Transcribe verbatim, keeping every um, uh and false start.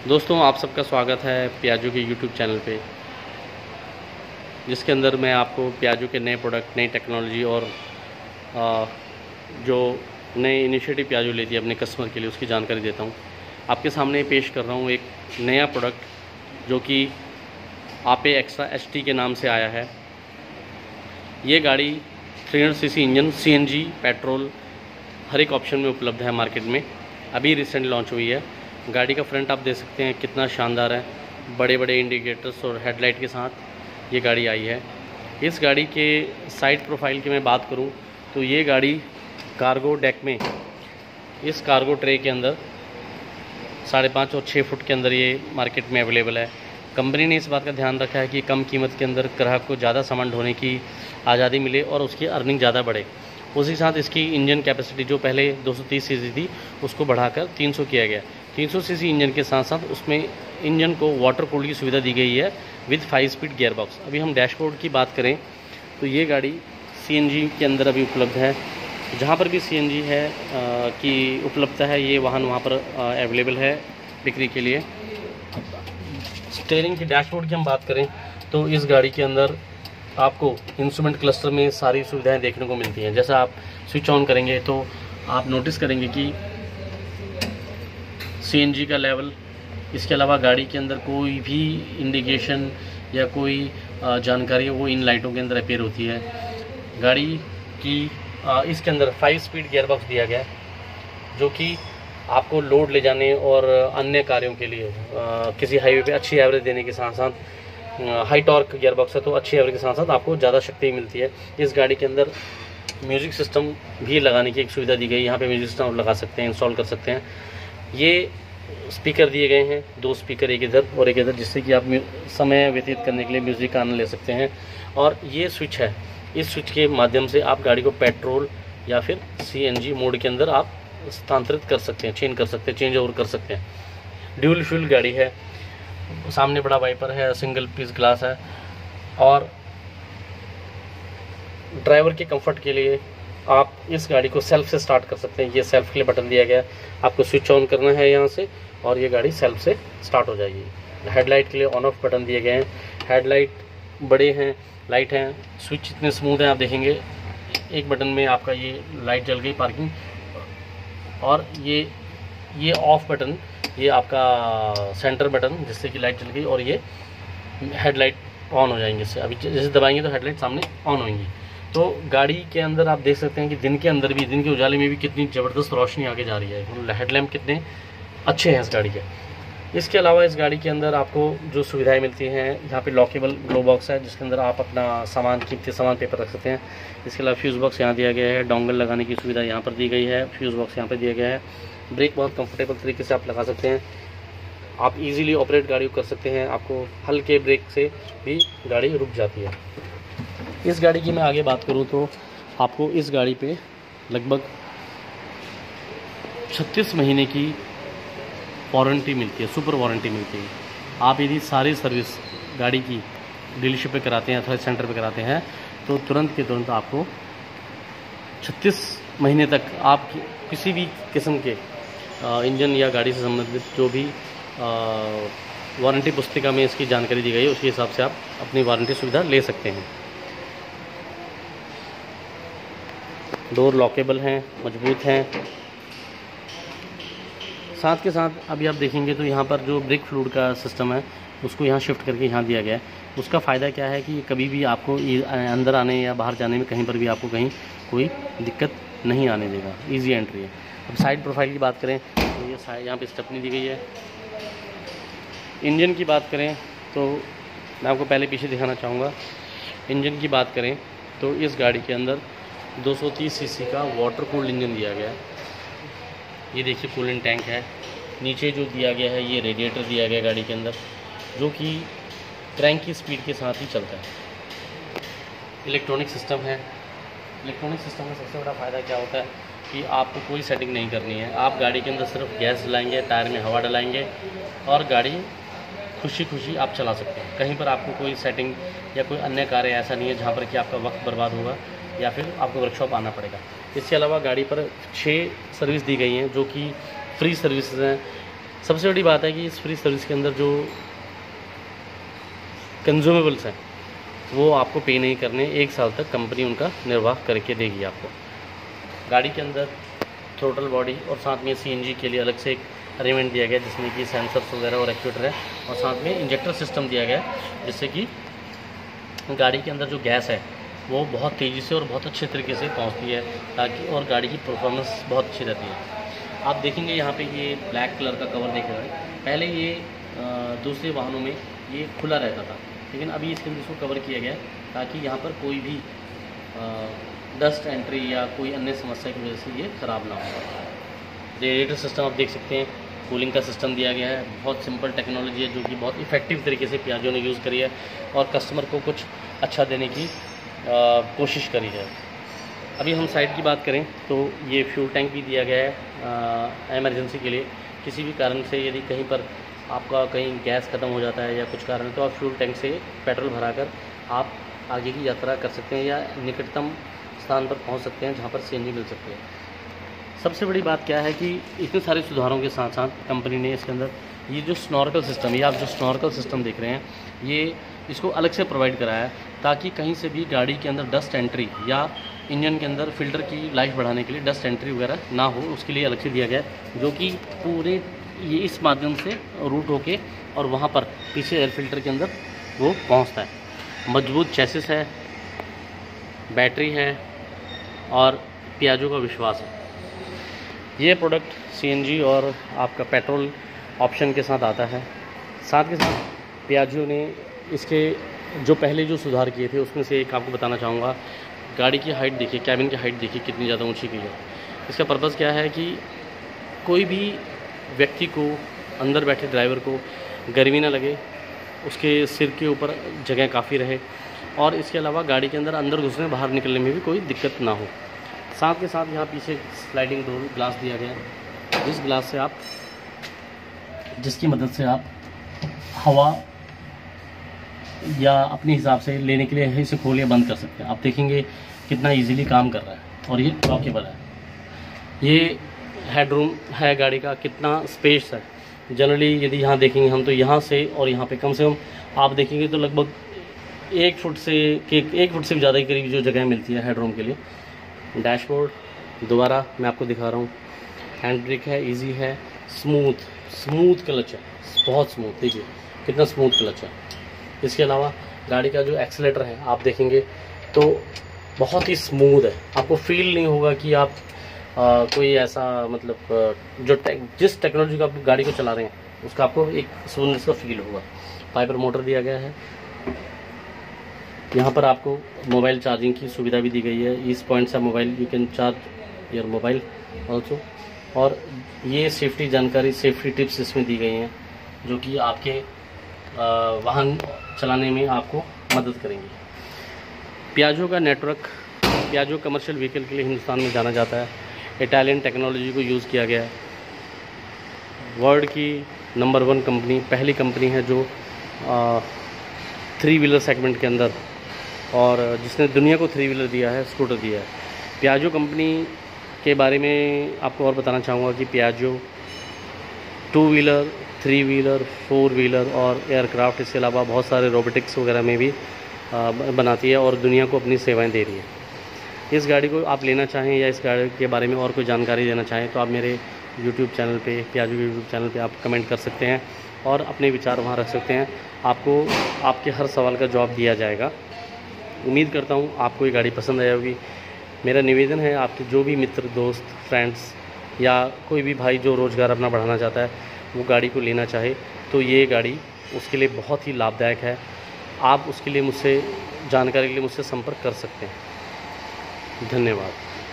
दोस्तों, आप सबका स्वागत है पियाजो के यूट्यूब चैनल पे, जिसके अंदर मैं आपको पियाजो के नए प्रोडक्ट, नई टेक्नोलॉजी और आ, जो नए इनिशिएटिव पियाजो लेती है अपने कस्टमर के लिए, उसकी जानकारी देता हूँ। आपके सामने पेश कर रहा हूँ एक नया प्रोडक्ट जो कि आपे एक्स्ट्रा एच टी के नाम से आया है। ये गाड़ी three hundred C C engine, C N G, petrol हर एक ऑप्शन में उपलब्ध है मार्केट में। अभी रिसेंट लॉन्च हुई है। गाड़ी का फ्रंट आप देख सकते हैं कितना शानदार है, बड़े बड़े इंडिकेटर्स और हेडलाइट के साथ ये गाड़ी आई है। इस गाड़ी के साइड प्रोफाइल की मैं बात करूं तो ये गाड़ी कार्गो डेक में, इस कार्गो ट्रे के अंदर साढ़े पाँच और छः फुट के अंदर ये मार्केट में अवेलेबल है। कंपनी ने इस बात का ध्यान रखा है कि कम कीमत के अंदर ग्राहक को ज़्यादा सामान ढोने की आज़ादी मिले और उसकी अर्निंग ज़्यादा बढ़े। उसी साथ इसकी इंजन कैपेसिटी जो पहले दो सौ तीस सीसी थी उसको बढ़ाकर तीन सौ किया गया। तीन सौ सीसी इंजन के साथ साथ उसमें इंजन को वाटर कूल की सुविधा दी गई है with five speed gear box. अभी हम डैशबोर्ड की बात करें तो ये गाड़ी सी एन जी के अंदर अभी उपलब्ध है। जहाँ पर भी सी एन जी है आ, की उपलब्धता है, ये वाहन वहाँ पर अवेलेबल है बिक्री के लिए। स्टीयरिंग की, डैशबोर्ड की हम बात करें तो इस गाड़ी के अंदर आपको इंस्ट्रूमेंट क्लस्टर में सारी सुविधाएं देखने को मिलती हैं। जैसा आप स्विच ऑन करेंगे तो आप नोटिस करेंगे कि सी एन जी का लेवल, इसके अलावा गाड़ी के अंदर कोई भी इंडिकेशन या कोई जानकारी वो इन लाइटों के अंदर अपीयर होती है। गाड़ी की इसके अंदर फाइव स्पीड गियर बॉक्स दिया गया है जो कि आपको लोड ले जाने और अन्य कार्यों के लिए किसी हाईवे पे अच्छी एवरेज देने के साथ साथ हाई टॉर्क गियर बॉक्स है तो अच्छी एवरेज के साथ साथ आपको ज़्यादा शक्ति मिलती है। इस गाड़ी के अंदर म्यूज़िक सिस्टम भी लगाने की एक सुविधा दी गई है। यहाँ पे म्यूज़िक सिस्टम लगा सकते हैं, इंस्टॉल कर सकते हैं। ये स्पीकर दिए गए हैं, दो स्पीकर, एक इधर और एक इधर, जिससे कि आप समय व्यतीत करने के लिए म्यूज़िक का आनंद ले सकते हैं। और ये स्विच है, इस स्विच के माध्यम से आप गाड़ी को पेट्रोल या फिर सी एन जी मोड के अंदर आप स्थानांतरित कर सकते हैं, चेंज कर सकते हैं, चेंज ओवर कर सकते हैं। ड्यूल फ्यूल गाड़ी है, सामने बड़ा वाइपर है, सिंगल पीस ग्लास है और ड्राइवर के कंफर्ट के लिए आप इस गाड़ी को सेल्फ से स्टार्ट कर सकते हैं। ये सेल्फ के लिए बटन दिया गया है, आपको स्विच ऑन करना है यहाँ से और ये गाड़ी सेल्फ से स्टार्ट हो जाएगी। हेडलाइट के लिए ऑन ऑफ बटन दिए गए हैं। हेडलाइट बड़े हैं, लाइट हैं, स्विच इतने स्मूथ हैं, आप देखेंगे एक बटन में आपका ये लाइट जल गई पार्किंग, और ये ये ऑफ बटन, ये आपका सेंटर बटन जिससे कि लाइट जल गई और ये हेडलाइट ऑन हो जाएंगे। इससे अभी जैसे दबाएंगे तो हेडलाइट सामने ऑन होंगी। तो गाड़ी के अंदर आप देख सकते हैं कि दिन के अंदर भी, दिन के उजाले में भी कितनी ज़बरदस्त रोशनी आगे जा रही है। हेडलैम्प कितने अच्छे हैं इस गाड़ी के। इसके अलावा इस गाड़ी के अंदर आपको जो सुविधाएं मिलती हैं, यहाँ पे लॉकेबल ग्लो बॉक्स है जिसके अंदर आप अपना सामान, कीमती सामान, पेपर रख सकते हैं। इसके अलावा फ्यूज़ बॉक्स यहाँ दिया गया है, डोंगल लगाने की सुविधा यहाँ पर दी गई है, फ्यूज़ बॉक्स यहाँ पर दिया गया है। ब्रेक बहुत कंफर्टेबल तरीके से आप लगा सकते हैं, आप इजीली ऑपरेट गाड़ी को कर सकते हैं। आपको हल्के ब्रेक से भी गाड़ी रुक जाती है। इस गाड़ी की मैं आगे बात करूं तो आपको इस गाड़ी पे लगभग छत्तीस महीने की वारंटी मिलती है, सुपर वारंटी मिलती है। आप यदि सारी सर्विस गाड़ी की डीलरशिप पे कराते हैं अथवा सेंटर पे कराते हैं तो तुरंत के तुरंत आपको छत्तीस महीने तक आप किसी भी किस्म के इंजन या गाड़ी से संबंधित जो भी वारंटी पुस्तिका में इसकी जानकारी दी गई है उसके हिसाब से आप अपनी वारंटी सुविधा ले सकते हैं। डोर लॉकेबल हैं, मजबूत हैं। साथ के साथ अभी आप देखेंगे तो यहाँ पर जो ब्रेक फ्लूइड का सिस्टम है उसको यहाँ शिफ्ट करके यहाँ दिया गया है। उसका फ़ायदा क्या है कि कभी भी आपको अंदर आने या बाहर जाने में कहीं पर भी आपको कहीं कोई दिक्कत नहीं आने देगा, इजी एंट्री है। अब साइड प्रोफाइल की बात करें तो ये साइड यहाँ पे स्टेपनी दी गई है। इंजन की बात करें तो मैं आपको पहले पीछे दिखाना चाहूँगा। इंजन की बात करें तो इस गाड़ी के अंदर दो सौ तीस सीसी का वाटर कूल्ड इंजन दिया गया है। ये देखिए कूलेंट टैंक है। नीचे जो दिया गया है ये रेडिएटर दिया गया है गाड़ी के अंदर, जो कि क्रैंक की स्पीड के साथ ही चलता है। इलेक्ट्रॉनिक सिस्टम है। इलेक्ट्रॉनिक सिस्टम में सबसे बड़ा फ़ायदा क्या होता है कि आपको कोई सेटिंग नहीं करनी है। आप गाड़ी के अंदर सिर्फ गैस डलाएंगे, टायर में हवा डलाएंगे और गाड़ी खुशी खुशी आप चला सकते हैं। कहीं पर आपको कोई सेटिंग या कोई अन्य कार्य ऐसा नहीं है जहाँ पर कि आपका वक्त बर्बाद होगा या फिर आपको वर्कशॉप आना पड़ेगा। इसके अलावा गाड़ी पर छः सर्विस दी गई हैं जो कि फ्री सर्विसेज हैं। सबसे बड़ी बात है कि इस फ्री सर्विस के अंदर जो कंज्यूमेबल्स हैं वो आपको पे नहीं करने, एक साल तक कंपनी उनका निर्वाह करके देगी आपको। गाड़ी के अंदर थ्रोटल बॉडी और साथ में सीएनजी के लिए अलग से एक अरेंजमेंट दिया गया जिसमें कि सेंसर्स वगैरह और एक्चुएटर है, और साथ में इंजेक्टर सिस्टम दिया गया है जिससे कि गाड़ी के अंदर जो गैस है वो बहुत तेज़ी से और बहुत अच्छे तरीके से पहुंचती है, ताकि और गाड़ी की परफॉर्मेंस बहुत अच्छी रहती है। आप देखेंगे यहाँ पे ये ब्लैक कलर का कवर देख रहे हैं, पहले ये दूसरे वाहनों में ये खुला रहता था, लेकिन अभी इसके अंदर इसको कवर किया गया है ताकि यहाँ पर कोई भी डस्ट एंट्री या कोई अन्य समस्या की वजह से ये ख़राब ना हो। रेडिएटर सिस्टम आप देख सकते हैं, कूलिंग का सिस्टम दिया गया है, बहुत सिंपल टेक्नोलॉजी है जो कि बहुत इफ़ेक्टिव तरीके से पियाजो ने यूज़ करी है और कस्टमर को कुछ अच्छा देने की आ, कोशिश करी है। अभी हम साइड की बात करें तो ये फ्यूल टैंक भी दिया गया है एमरजेंसी के लिए, किसी भी कारण से यदि कहीं पर आपका कहीं गैस ख़त्म हो जाता है या कुछ कारण तो आप फ्यूल टैंक से पेट्रोल भराकर आप आगे की यात्रा कर सकते हैं या निकटतम स्थान पर पहुंच सकते हैं जहां पर सीएनजी मिल सकती है। सबसे बड़ी बात क्या है कि इतने सारे सुधारों के साथ साथ कंपनी ने इसके अंदर ये जो स्नॉर्कल सिस्टम, ये आप जो स्नॉर्कल सिस्टम देख रहे हैं, ये इसको अलग से प्रोवाइड कराया है ताकि कहीं से भी गाड़ी के अंदर डस्ट एंट्री या इंजन के अंदर फिल्टर की लाइफ बढ़ाने के लिए डस्ट एंट्री वगैरह ना हो, उसके लिए अलग से दिया गया है, जो कि पूरे ये इस माध्यम से रूट होके और वहाँ पर पीछे एयर फिल्टर के अंदर वो पहुँचता है। मजबूत चेसिस है, बैटरी है और पियाजो का विश्वास है। ये प्रोडक्ट सीएनजी और आपका पेट्रोल ऑप्शन के साथ आता है। साथ के साथ पियाजो ने इसके जो पहले जो सुधार किए थे उसमें से एक आपको बताना चाहूँगा। गाड़ी की हाइट देखिए, कैबिन की हाइट देखिए कितनी ज़्यादा ऊंची की है। इसका पर्पज़ क्या है कि कोई भी व्यक्ति को, अंदर बैठे ड्राइवर को गर्मी ना लगे, उसके सिर के ऊपर जगह काफ़ी रहे और इसके अलावा गाड़ी के अंदर अंदर घुसने बाहर निकलने में भी कोई दिक्कत ना हो। साथ के साथ यहाँ पीछे स्लाइडिंग डोर ग्लास दिया गया है, जिस ग्लास से आप जिसकी मदद से आप हवा या अपने हिसाब से लेने के लिए इसे खोल या बंद कर सकते हैं। आप देखेंगे कितना इजीली काम कर रहा है और ये लॉकेबल है। ये हेडरूम है गाड़ी का, कितना स्पेस है। जनरली यदि यहाँ देखेंगे हम तो यहाँ से और यहाँ पे कम से कम आप देखेंगे तो लगभग एक फुट से के एक फुट से भी ज़्यादा ही करीब जो जगह मिलती है हेडरूम के लिए। डैशबोर्ड दोबारा मैं आपको दिखा रहा हूँ, हैंड ब्रेक है, इजी है, स्मूथ स्मूथ क्लच है, बहुत स्मूथ, देखिए कितना स्मूथ क्लच है। इसके अलावा गाड़ी का जो एक्सीलेटर है आप देखेंगे तो बहुत ही स्मूथ है, आपको फील नहीं होगा कि आप आ, कोई ऐसा मतलब जो टेक, जिस टेक्नोलॉजी का आप गाड़ी को चला रहे हैं उसका आपको एक स्मूथनेस का फील होगा। पाइपर मोटर दिया गया है, यहाँ पर आपको मोबाइल चार्जिंग की सुविधा भी दी गई है। इस पॉइंट से mobile you can charge your mobile also, और ये सेफ्टी जानकारी, सेफ्टी टिप्स इसमें दी गई हैं जो कि आपके वाहन चलाने में आपको मदद करेंगी। पियाजो का नेटवर्क, पियाजो कमर्शियल व्हीकल के लिए हिंदुस्तान में जाना जाता है। इटालियन टेक्नोलॉजी को यूज़ किया गया है। वर्ल्ड की नंबर वन कंपनी, पहली कंपनी है जो आ, थ्री व्हीलर सेगमेंट के अंदर, और जिसने दुनिया को थ्री व्हीलर दिया है, स्कूटर दिया है। पियाजो कंपनी के बारे में आपको और बताना चाहूँगा कि Piaggio two wheeler, three wheeler, four wheeler और एयरक्राफ्ट, इसके अलावा बहुत सारे रोबोटिक्स वगैरह में भी आ, बनाती है और दुनिया को अपनी सेवाएं दे रही है। इस गाड़ी को आप लेना चाहें या इस गाड़ी के बारे में और कोई जानकारी देना चाहें तो आप मेरे यूट्यूब चैनल पे, पियाजो के यूट्यूब चैनल पे आप कमेंट कर सकते हैं और अपने विचार वहाँ रख सकते हैं। आपको आपके हर सवाल का जवाब दिया जाएगा। उम्मीद करता हूँ आपको ये गाड़ी पसंद आई होगी। मेरा निवेदन है, आपके जो भी मित्र, दोस्त, फ्रेंड्स या कोई भी भाई जो रोज़गार अपना बढ़ाना चाहता है वो गाड़ी को लेना चाहे तो ये गाड़ी उसके लिए बहुत ही लाभदायक है। आप उसके लिए मुझसे जानकारी के लिए मुझसे संपर्क कर सकते हैं। धन्यवाद।